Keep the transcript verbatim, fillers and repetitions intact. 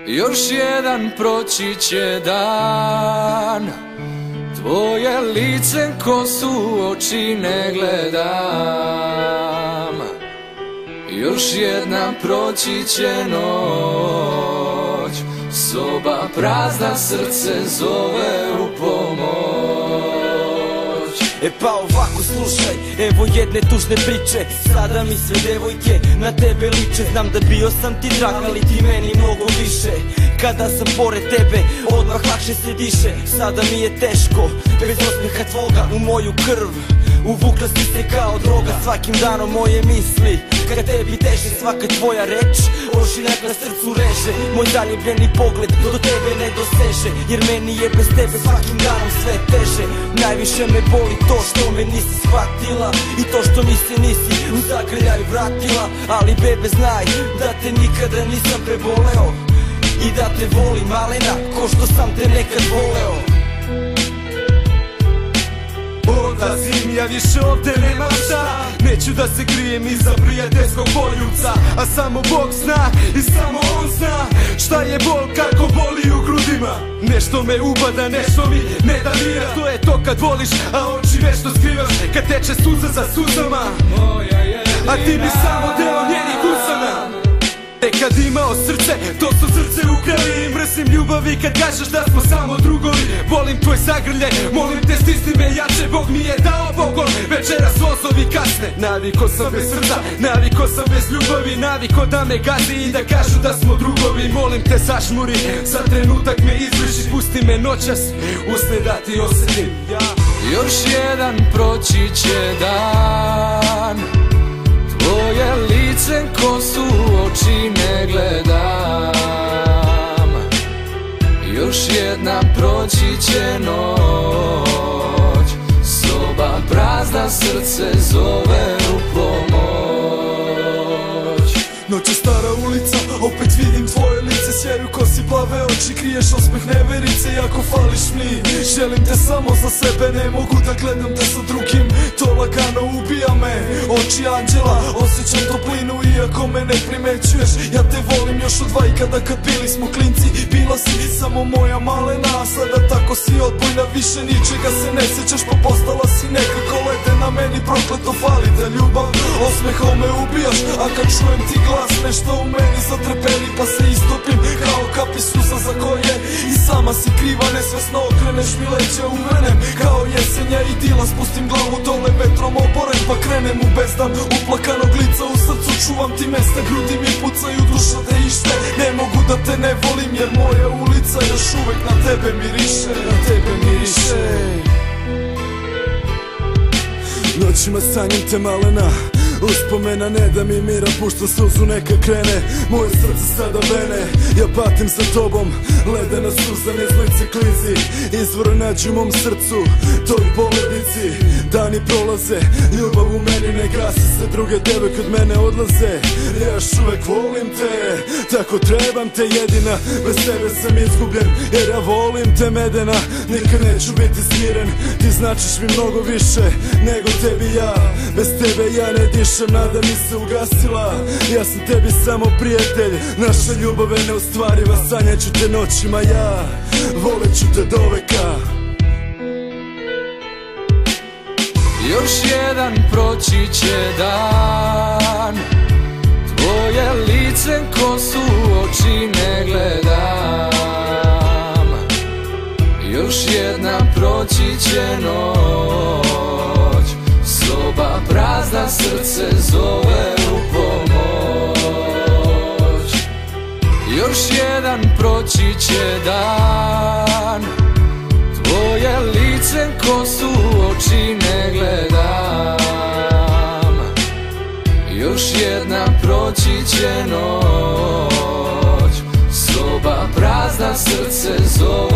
Još jedan proći će dan, tvoje lice ko su oči ne gledam. Još jedna proći će noć, soba prazna, srce zove u pomoć. E pa ovako slušaj, evo jedne tužne priče. Sada mi sve devojke na tebe liče. Znam da bio sam ti drag, ali ti meni mnogo više. Kada sam pored tebe, odmah lakše se diše. Sada mi je teško, bez osmeha tvoga u moju krv uvukla si se kao droga. Svakim danom moje misli kad tebi teže, svaka tvoja reč ošiljak na srcu reže. Moj zaljubljeni pogled do tebe ne doseže, jer meni je bez tebe svakim danom sve teže. Najviše me boli to što me nisi shvatila i to što mi se nisi u zagrljaj vratila. Ali bebe znaj da te nikada nisam preboleo i da te volim malena ko što sam te nekad voleo. Odlazim, ja više ovde nemam šta. Neću da se krijem iza prijateljskog poljubca, a samo Bog zna i samo On zna šta je bol, kako boli u grudima. Nešto me ubada, nešto mi ne da mira. To je to kad voliš, a oči vešto skrivaš, kad teče suza za suzama, a ti bi samo deo njenih usana. E kad imao srce, to su srce ukrali. Mrzim ljubavi kad kažeš da smo samo drugovi. Volim tvoj zagrljaj, molim te stisni me jače. Bog mi je dao pogon, večeras vozovi kasne. Naviko sam bez srca, naviko sam bez ljubavi. Naviko da me gazi i da kažu da smo drugovi. Molim te zašmuri, za trenutak me izbriši. Pusti me noćas, usne da ti osjetim. Još jedan proći će dan, tvoje lice ko su oči ne gledam. Još jedna proći će noć, soba prazna, srce zove u pomoć. Noć je stara ulica, opet vidim tvoje lice. Sjaju kosi, plave oči, kriješ osmeh neverice. Jako fališ mi, želim te samo za sebe. Ne mogu da gledam te sa drugim, to lagano ubija me. Oči anđela, osjećam toplinu iako me ne primećuješ. Ja te volim još od vajkada kad bili smo klinci. Bila si samo moja malena, a sada tako si odbojna. Više ničega se ne sjećaš, pa postala si nekako ledena. Meni prokleto fali te ljubav, osmehom me ubijaš. A kad čujem ti glas, nešto u meni zatrepeni, pa se istopim kao kapi suza za koje i sama si kriva. Nesvesno okreneš mi leđe, uvenem kao jesenja idila. Spustim glavu dole vetrom oboren, pa krenem u bezdan uplakanog lica. U srcu čuvam ti mesta, grudi mi pucaju, duša te ište. Ne mogu da te ne volim jer moja ulica još uvek na tebe miriše, na tebe miriše. Noćima sanjam te malena, uspomena ne da mi mira, pušta suzu neka krene. Moje srce sada vene, ja patim za tobom. Ledena suza niz lice klizi, izvor nađu u mom srcu, toj poledici. Dani prolaze, ljubav u meni ne grasi se. Druge devojke od mene odlaze, ja još uvek volim te. Tako trebam te jedina, bez tebe sam izgubljen. Jer ja volim te medena, nikad neću biti smiren. Ti značiš mi mnogo više nego tebi ja. Bez tebe ja ne dišem, nada mi se ugasila. Ja sam tebi samo prijatelj, naša ljubav je neostvariva. Sanjaću te noćima ja, voleću te do veka. Još jedan proći će dan, tvoje lice ko su oči ne gledam. Još jedna proći će noć, soba prazna, srce zove u pomoć. Još jedan proći će dan, tvoje lice ko su oči ne gledam. Još jedna proći će noć, soba prazna, srce zove